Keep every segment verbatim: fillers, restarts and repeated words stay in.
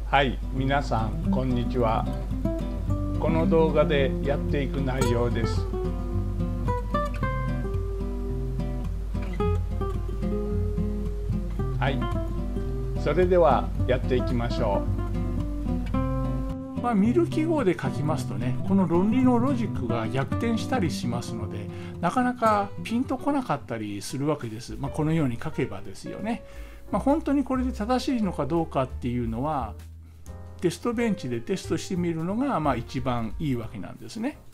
はい、皆さんこんにちは。この動画でやっていく内容です。はい、それではやっていきましょう。まあ、見る記号で書きますとね、この論理のロジックが逆転したりしますので、なかなかピンとこなかったりするわけです。まあ、このように書けばですよね。まあ、本当にこれで正しいのかどうかっていうのは、テストベンチでテストしてみるのがまあ一番いいわけなんですね。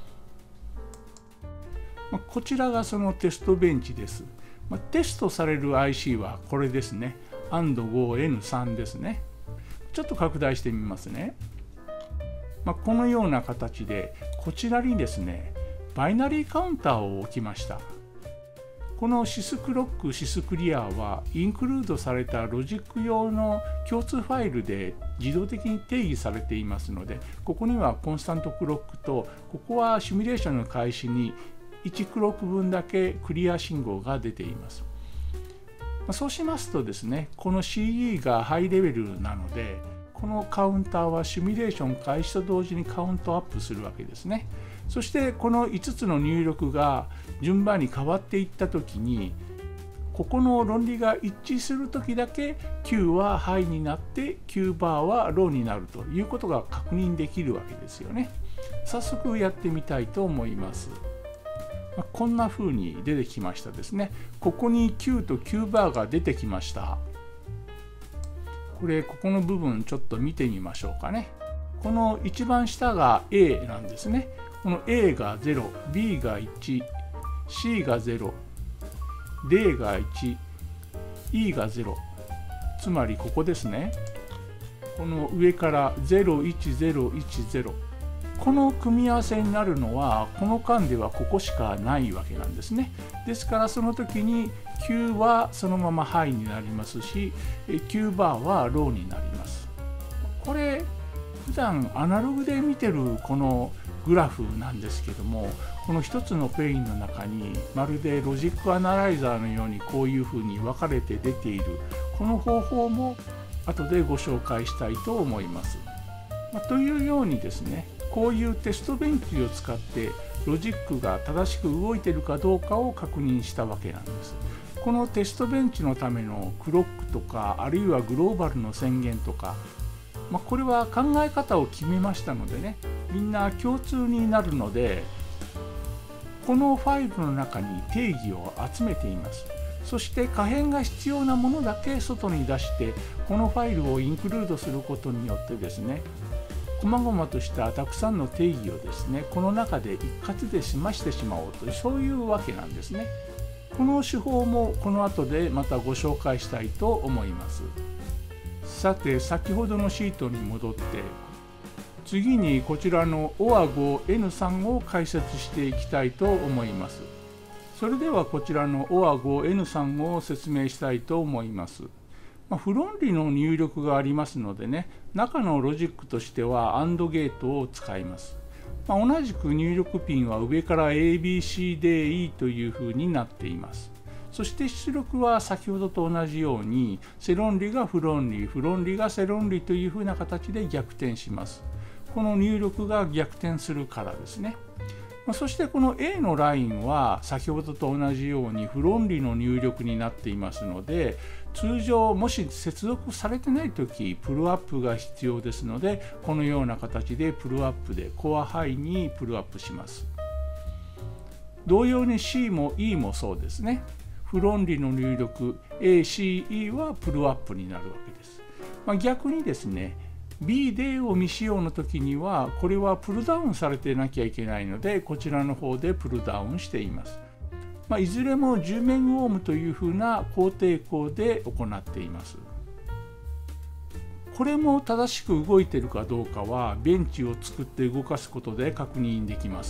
まあ、こちらがそのテストベンチです。まあ、テストされる アイシー はこれですね。アンドごエヌさん ですね。ちょっと拡大してみますね。まあ、このような形でこちらにですね、バイナリーカウンターを置きました。このシスクロック、シスクリアはインクルードされたロジック用の共通ファイルで自動的に定義されていますので、ここにはコンスタントクロックと、ここはシミュレーションの開始にいちクロック分だけクリア信号が出ています。そうしますとですね、この シーイー がハイレベルなので、このカウンターはシミュレーション開始と同時にカウントアップするわけですね。そしてこのいつつの入力が順番に変わっていったときに、ここの論理が一致するときだけ Q はハイになって Q バーはローになるということが確認できるわけですよね。早速やってみたいと思います。こんな風に出てきましたですね。ここに Q と Q バーが出てきました。これここの部分ちょっと見てみましょうかね。この一番下が A なんですね。この A がゼロ、B がいち、C がゼロ、D がいち、E がゼロ。つまりここですね。この上からゼロいちゼロいちゼロ。この組み合わせになるのは、この間ではここしかないわけなんですね。ですからその時に Q はそのままハイになりますし、Q バーはローになります。これ普段アナログで見てるこのグラフなんですけども、この一つのペインの中にまるでロジックアナライザーのようにこういうふうに分かれて出ている、この方法も後でご紹介したいと思います。まあ、というようにですね、こういうテストベンチを使ってロジックが正しく動いているかどうかを確認したわけなんです。このテストベンチのためのクロックとか、あるいはグローバルの宣言とか、まあ、これは考え方を決めましたのでね、みんな共通になるので、このファイルの中に定義を集めています。そして可変が必要なものだけ外に出して、このファイルをインクルードすることによってですね、細々としたたくさんの定義をですね、この中で一括で済ましてしまおうという、そういうわけなんですね。この手法もこの後でまたご紹介したいと思います。さて、先ほどのシートに戻って、次にこちらの オーエーごエヌさん を解説していきたいと思います。それではこちらの オーエーごエヌさん を説明したいと思います。まあ、不論理の入力がありますのでね、中のロジックとしては アンド ゲートを使います。まあ、同じく入力ピンは上から エービーシーディーイー というふうになっています。そして出力は先ほどと同じように、セ論理が不論理、不論理がセ論理というふうな形で逆転します。この入力が逆転するからですね。そしてこの A のラインは先ほどと同じように不論理の入力になっていますので、通常もし接続されてないときプルアップが必要ですので、このような形でプルアップでコアハイにプルアップします。同様に C も E もそうですね。不論理の入力 エーシーイー はプルアップになるわけです。まあ、逆にですね、B でを未使用の時にはこれはプルダウンされてなきゃいけないので、こちらの方でプルダウンしています。まあ、いずれもじゅうメガオームというふうな高抵抗で行っています。これも正しく動いているかどうかはベンチを作って動かすことで確認できます。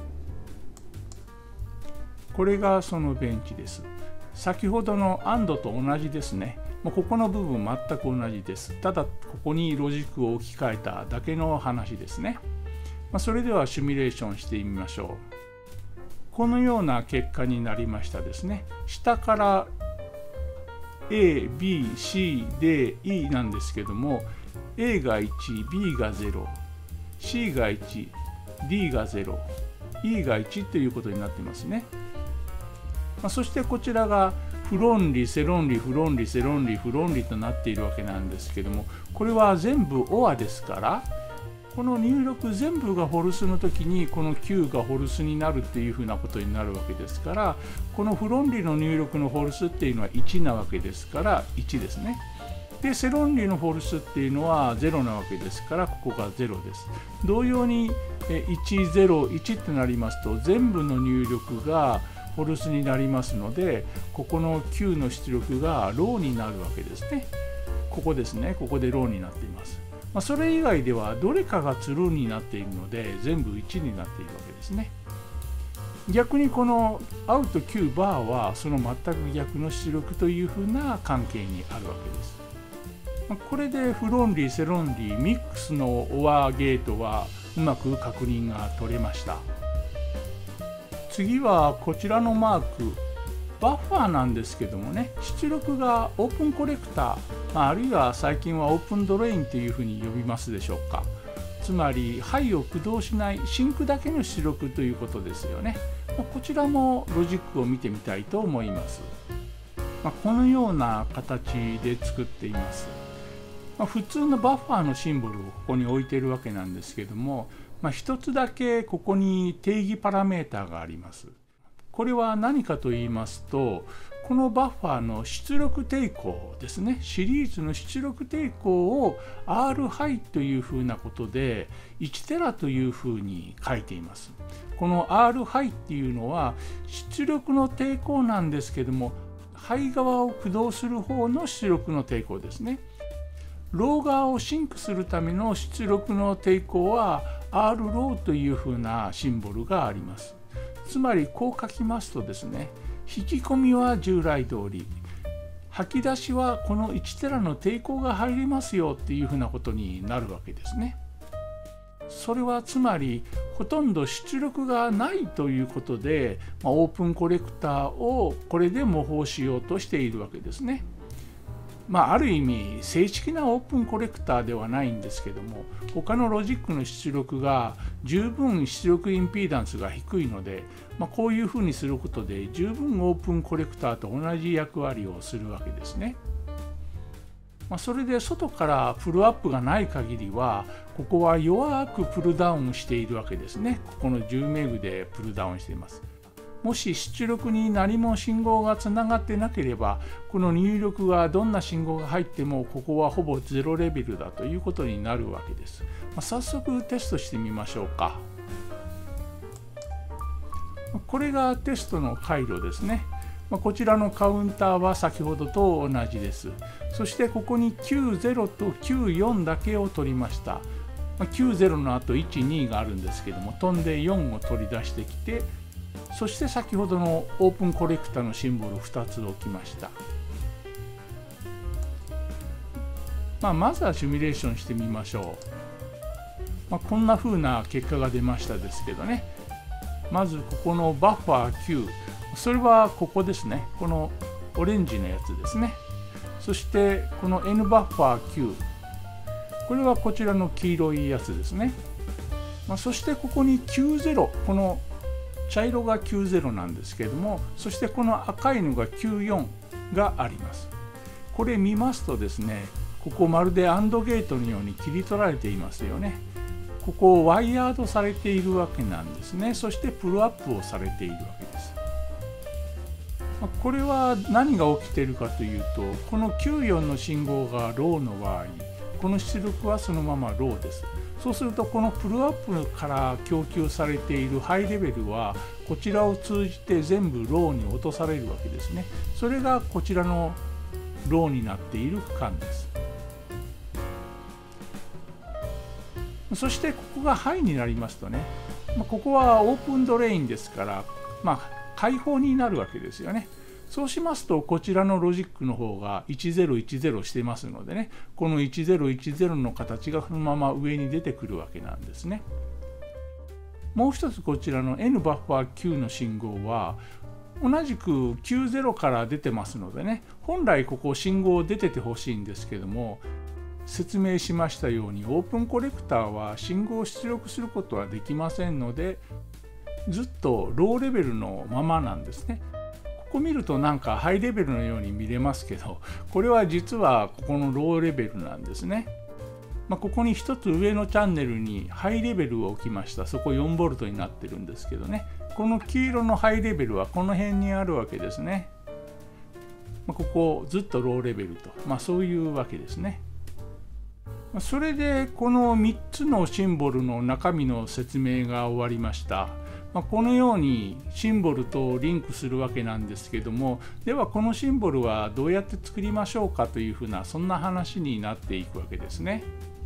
これがそのベンチです。先ほどの アンド と同じですね。ここの部分全く同じです。ただここにロジックを置き換えただけの話ですね。それではシミュレーションしてみましょう。このような結果になりましたですね。下から A、B、C、D、E なんですけども、A がいち、B がゼロ、C がいち、D がゼロ、E がいちということになっていますね。まあ、そしてこちらが不論理、セ論理、不論理、セ論理、不論理となっているわけなんですけども、これは全部 オア ですから、この入力全部がフォルスの時にこの Q がフォルスになるっていうふうなことになるわけですから、この不論理の入力のフォルスっていうのは いち なわけですからいちですね。で、セ論理のフォルスっていうのはゼロなわけですから、ここがゼロです。同様にいち、ゼロ、いちってなりますと全部の入力がフォルスになりますので、ここの Q の出力がローになるわけですね。ここですね。ここでローになっています。まあ、それ以外ではどれかがツルーになっているので全部いちになっているわけですね。逆にこのアウト Q バーはその全く逆の出力というふうな関係にあるわけです。まあ、これで不論理、セ論理、ミックスの オア ゲートはうまく確認が取れました。次はこちらのマーク、バッファーなんですけどもね、出力がオープンコレクター、あるいは最近はオープンドレインというふうに呼びますでしょうか。つまり範囲を駆動しないシンクだけの出力ということですよね。こちらもロジックを見てみたいと思います。まあ、このような形で作っています。まあ、普通のバッファーのシンボルをここに置いているわけなんですけども、まあ、一つだけここに定義パラメータがあります。これは何かと言いますと、このバッファーの出力抵抗ですね、シリーズの出力抵抗を アール ハイというふうなことでいちテラというふうに書いています。この アール ハイっていうのは出力の抵抗なんですけども、ハイ側を駆動する方の出力の抵抗ですね。ロー側をシンクするための出力の抵抗は アール ローというふうなシンボルがあります。つまりこう書きますとですね、引き込みは従来通り、吐き出しはこのいちテラの抵抗が入りますよっていうふうなことになるわけですね。それはつまりほとんど出力がないということで、まあ、オープンコレクターをこれで模倣しようとしているわけですね。まあ、ある意味正式なオープンコレクターではないんですけども、他のロジックの出力が十分出力インピーダンスが低いので、まあ、こういうふうにすることで十分オープンコレクターと同じ役割をするわけですね。まあ、それで外からプルアップがない限りは、ここは弱くプルダウンしているわけですね。ここのじゅうメグでプルダウンしています。もし出力に何も信号がつながってなければ、この入力がどんな信号が入ってもここはほぼゼロレベルだということになるわけです。まあ、早速テストしてみましょうか。これがテストの回路ですね。まあ、こちらのカウンターは先ほどと同じです。そしてここにキューゼロとキューヨンだけを取りました。まあ、キューゼロの後いち、にがあるんですけども、飛んでよんを取り出してきて、そして先ほどのオープンコレクタのシンボルふたつ置きました。まあ、まずはシミュレーションしてみましょう。まあ、こんな風な結果が出ましたですけどね。まずここのバッファー Q、それはここですね。このオレンジのやつですね。そしてこの N バッファー Q、これはこちらの黄色いやつですね。まあ、そしてここにきゅうじゅう、この茶色がきゅうじゅうなんですけれども、そしてこの赤いのがきゅうじゅうよんがあります。これ見ますとですね、ここまるで アンド ゲートのように切り取られていますよね。ここをワイヤードされているわけなんですね。そしてプルアップをされているわけです。これは何が起きているかというと、このきゅうじゅうよんの信号がローの場合、この出力はそのままローです。そうするとこのプルアップから供給されているハイレベルはこちらを通じて全部ローに落とされるわけですね。それがこちらのローになっている区間です。そしてここがハイになりますとね、ここはオープンドレインですから、まあ、開放になるわけですよね。そうしますとこちらのロジックの方がいちゼロいちゼロしてますのでね、このいちゼロいちゼロの形がそのまま上に出てくるわけなんですね。もう一つこちらの N バッファー Q の信号は同じくきゅうじゅうから出てますのでね、本来ここ信号出ててほしいんですけども、説明しましたようにオープンコレクターは信号を出力することはできませんので、ずっとローレベルのままなんですね。ここ見るとなんかハイレベルのように見れますけど、これは実はここのローレベルなんですね。まあ、ここに一つ上のチャンネルにハイレベルを置きました。そこよんボルトになってるんですけどね。この黄色のハイレベルはこの辺にあるわけですね。まあ、ここずっとローレベルと、まあ、そういうわけですね。それでこのみっつのシンボルの中身の説明が終わりました。まあ、このようにシンボルとリンクするわけなんですけども、ではこのシンボルはどうやって作りましょうかというふうな、そんな話になっていくわけですね。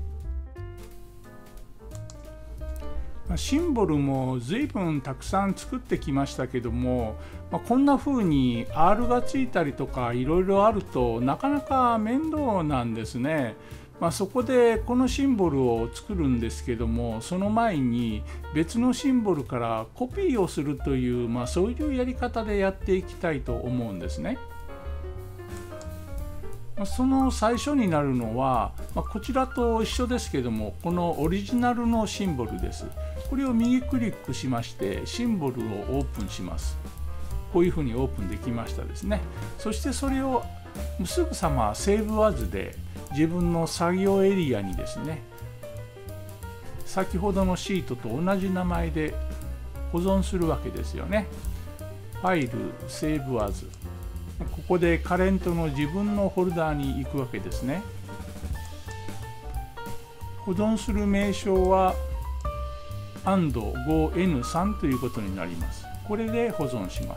シンボルも随分たくさん作ってきましたけども、まあ、こんな風に アール がついたりとかいろいろあるとなかなか面倒なんですね。まあ、そこでこのシンボルを作るんですけども、その前に別のシンボルからコピーをするという、まあ、そういうやり方でやっていきたいと思うんですね。その最初になるのは、まあ、こちらと一緒ですけども、このオリジナルのシンボルです。これを右クリックしましてシンボルをオープンします。こういうふうにオープンできましたですね。そしてそれをすぐさまセーブアズで自分の作業エリアにですね、先ほどのシートと同じ名前で保存するわけですよね。ファイルセーブアズ、ここでカレントの自分のフォルダーに行くわけですね。保存する名称は アンドごエヌさん ということになります。これで保存します。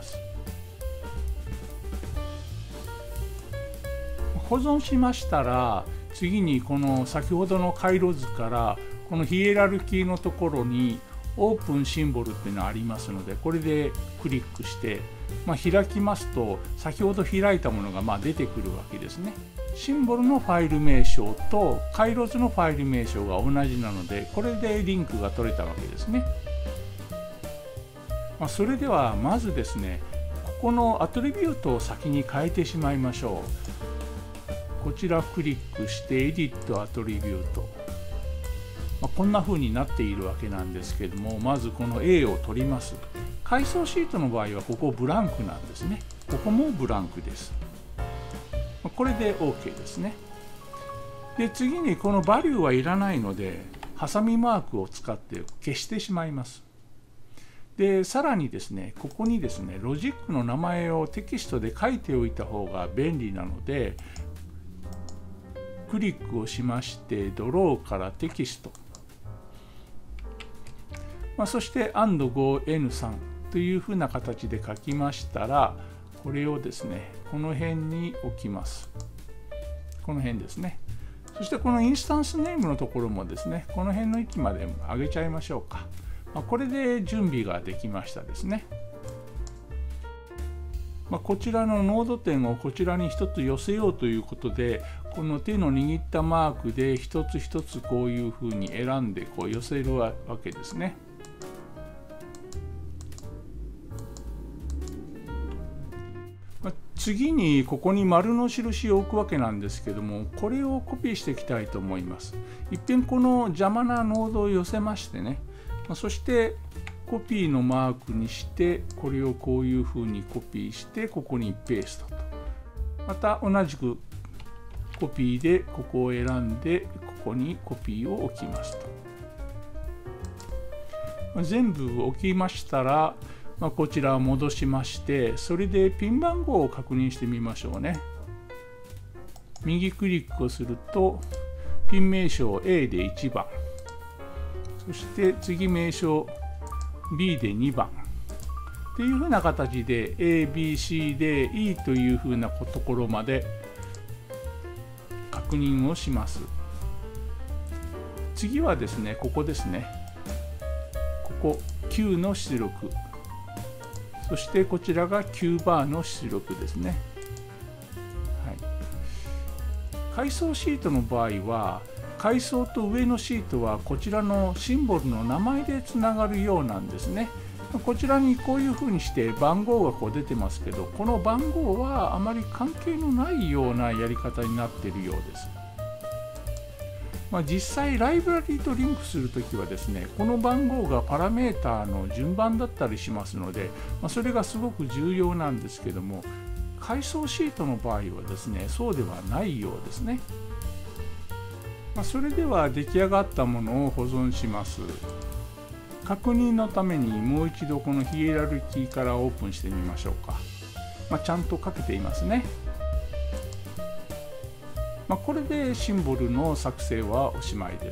保存しましたら、次にこの先ほどの回路図からこのヒエラルキーのところにオープンシンボルっていうのがありますので、これでクリックして、まあ、開きますと先ほど開いたものがまあ出てくるわけですね。シンボルのファイル名称と回路図のファイル名称が同じなので、これでリンクが取れたわけですね。まあ、それではまずですね、ここのアトリビュートを先に変えてしまいましょう。こちらクリックしてエディットアトリビュート、まあ、こんな風になっているわけなんですけども、まずこの A を取ります。階層シートの場合はここブランクなんですね。ここもブランクです。これで OK ですね。で、次にこのバリューはいらないので、ハサミマークを使って消してしまいます。で、さらにですね、ここにですね、ロジックの名前をテキストで書いておいた方が便利なので、クリックをしまして、ドローからテキスト。まあ、そして アンドごエヌさん というふうな形で書きましたら、これをですね、この辺に置きます。この辺ですね。そしてこのインスタンスネームのところもですね、この辺の位置まで上げちゃいましょうか。まあ、これで準備ができましたですね。まあ、こちらのノード点をこちらに一つ寄せようということで、この手の握ったマークで一つ一つこういうふうに選んでこう寄せるわけですね。次にここに丸の印を置くわけなんですけども、これをコピーしていきたいと思います。いっぺんこの邪魔なノードを寄せましてね、そしてコピーのマークにして、これをこういうふうにコピーしてここにペーストと、また同じくコピーでここを選んでここにコピーを置きますと。全部置きましたら、まあ、こちらを戻しまして、それでピン番号を確認してみましょうね。右クリックをすると、ピン名称 A でいちばん、そして次名称 B でにばんっていうふうな形で A、B、C で E というふうなところまで確認をします。次はですね、ここですね。ここきゅうの出力。そしてこちらがきゅうバーの出力ですね。はい、階層シートの場合は、階層と上のシートはこちらのシンボルの名前でつながるようなんですね。 こちらにこういうふうにして番号がこう出てますけど、この番号はあまり関係のないようなやり方になっているようです。まあ、実際ライブラリとリンクするときはですね、この番号がパラメータの順番だったりしますので、まあ、それがすごく重要なんですけども、階層シートの場合はですね、そうではないようですね。まあ、それでは出来上がったものを保存します。確認のためにもう一度このヒエラルキーからオープンしてみましょうか。まあ、ちゃんと書けていますね。まあ、これでシンボルの作成はおしまいです。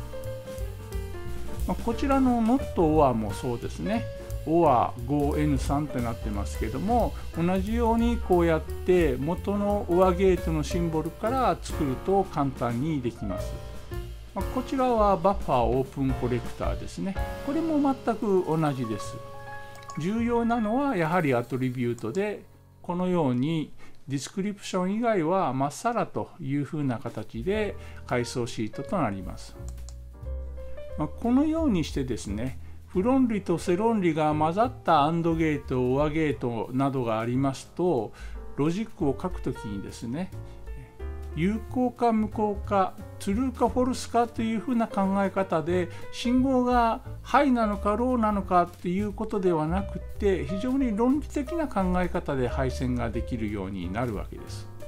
まあ、こちらの ノットオア もそうですね。オア ごエヌさん ってなってますけども、同じようにこうやって元のオアゲートのシンボルから作ると簡単にできます。こちらはバッファーオープンコレクターですね。これも全く同じです。重要なのはやはりアトリビュートで、このようにディスクリプション以外はまっさらというふうな形で階層シートとなります。このようにしてですね、フロン理とセロン理が混ざったアンドゲート、オアゲートなどがありますと、ロジックを書くときにですね、有効か無効か、トゥルーかフォルスかというふうな考え方で、信号がハイなのかローなのかっていうことではなくて、非常に論理的な考え方で配線ができるようになるわけです。